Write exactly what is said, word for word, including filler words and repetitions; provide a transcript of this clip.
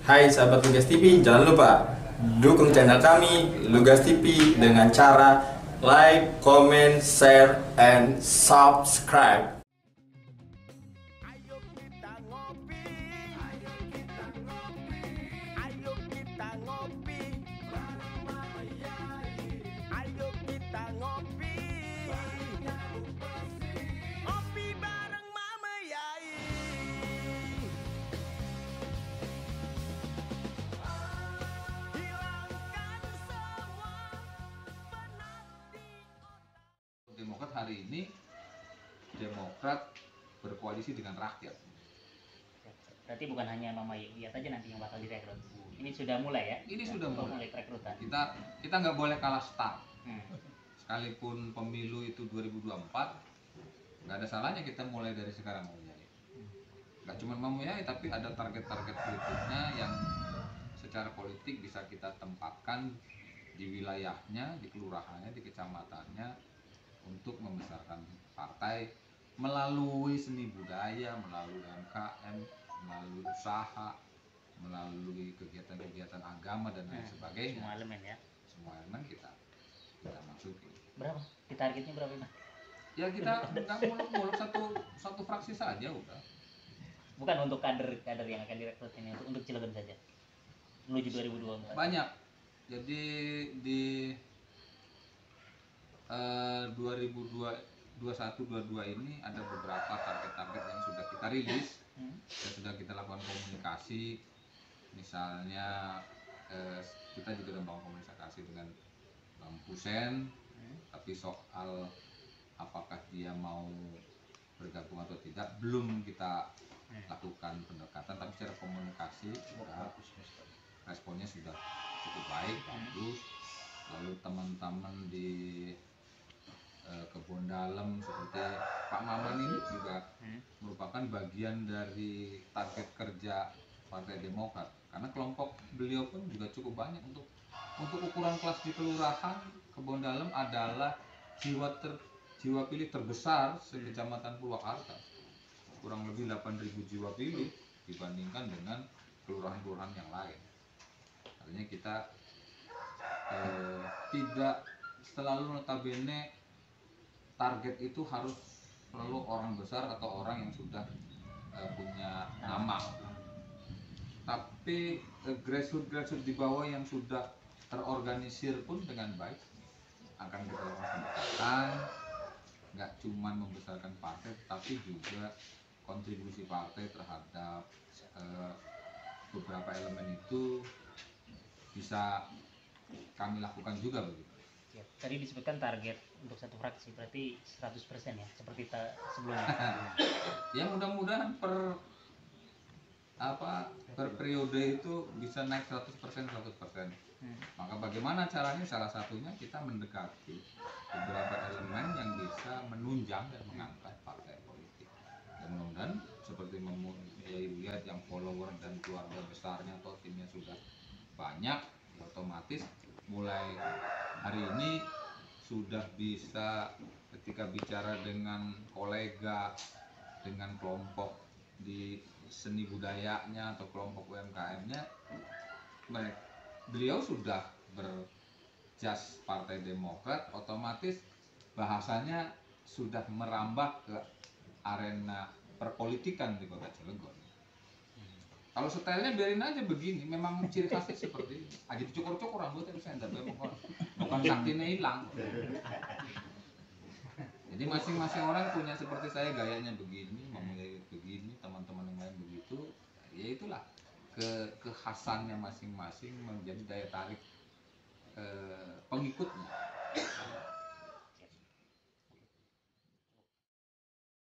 Hai sahabat Lugas T V, jangan lupa dukung channel kami Lugas T V dengan cara like, comment, share, and subscribe. Ayo kita ngopi, ayo kita ngopi, ayo kita ngopi, bareng Mama Yai. Ayo kita ngopi, bareng ngopi bareng Mama Yai. Hilangkan semua penat di otak. Demokrat hari ini, Demokrat berkoalisi dengan rakyat. Berarti bukan hanya Mama Yuyat aja nanti yang bakal direkrut. Ini sudah mulai ya? Ini sudah Untuk mulai. perekrutan. Kita kita nggak boleh kalah start. Hmm. Sekalipun pemilu itu dua ribu dua puluh empat, nggak ada salahnya kita mulai dari sekarang memulai. Nggak cuma memulai, tapi ada target-target berikutnya yang secara politik bisa kita tempatkan di wilayahnya, di kelurahannya, di kecamatannya untuk membesarkan partai melalui seni budaya, melalui U M K M, melalui usaha, melalui kegiatan-kegiatan agama dan lain Hmm. sebagainya. Semua elemen ya. Semua elemen kita kita masuki. Berapa? Di targetnya berapa Mas? Ya kita nggak muluk-muluk satu satu fraksi saja udah. Bukan untuk kader-kader yang akan direkrut ini, untuk untuk Cilegon saja. Menuju dua ribu dua puluh empat. Banyak. Jadi di eh, dua ribu dua puluh satu dua puluh dua ini ada beberapa target-target yang sudah kita rilis Hmm. dan sudah kita lakukan komunikasi. Misalnya eh, kita juga sudah bangun komunikasi dengan Bang Pusen, Hmm. tapi soal apakah dia mau bergabung atau tidak belum kita Hmm. lakukan pendekatan, tapi secara komunikasi sudah responnya sudah cukup baik, bagus. Lalu teman-teman di eh, Kebon Dalem seperti Pak Maman ini juga Hmm. merupakan bagian dari target kerja Partai Demokrat, karena kelompok beliau pun juga cukup banyak. Untuk untuk ukuran kelas di kelurahan Kebon Dalem adalah jiwa ter, jiwa pilih terbesar se-Kecamatan Purwakarta, kurang lebih delapan ribu jiwa pilih dibandingkan dengan kelurahan-kelurahan yang lain. Artinya kita eh, tidak selalu notabene target itu harus selalu orang besar atau orang yang sudah eh, punya nama, tapi eh, grassroots grassroots di bawah yang sudah terorganisir pun dengan baik akan kita lakukan pendekatan, nggak cuma membesarkan partai tapi juga kontribusi partai terhadap eh, beberapa elemen itu bisa kami lakukan juga begitu. Ya, tadi disebutkan target untuk satu fraksi, berarti seratus persen ya, seperti ta- sebelumnya. Ya mudah-mudahan per apa per periode itu bisa naik seratus persen seratus persen. Hmm. Maka bagaimana caranya? Salah satunya kita mendekati beberapa elemen yang bisa menunjang dan mengangkat partai politik. Dan mudah-mudahan seperti memulai lihat yang follower dan keluarga besarnya atau timnya sudah banyak, ya otomatis mulai hari ini sudah bisa ketika bicara dengan kolega, dengan kelompok di seni budayanya atau kelompok U M K M-nya, mereka beliau sudah berjas Partai Demokrat, otomatis bahasanya sudah merambah ke arena perpolitikan di Kota Cilegon. Kalau stylenya biarin aja begini, memang ciri khasnya seperti ini. Aja dicukur-cukur rambutnya bisa entar bukan bukan saktinya hilang. Jadi masing-masing orang punya seperti saya gayanya begini, memulai begini, teman-teman yang lain begitu. Ya itulah ke kekhasannya masing-masing menjadi daya tarik eh, pengikutnya.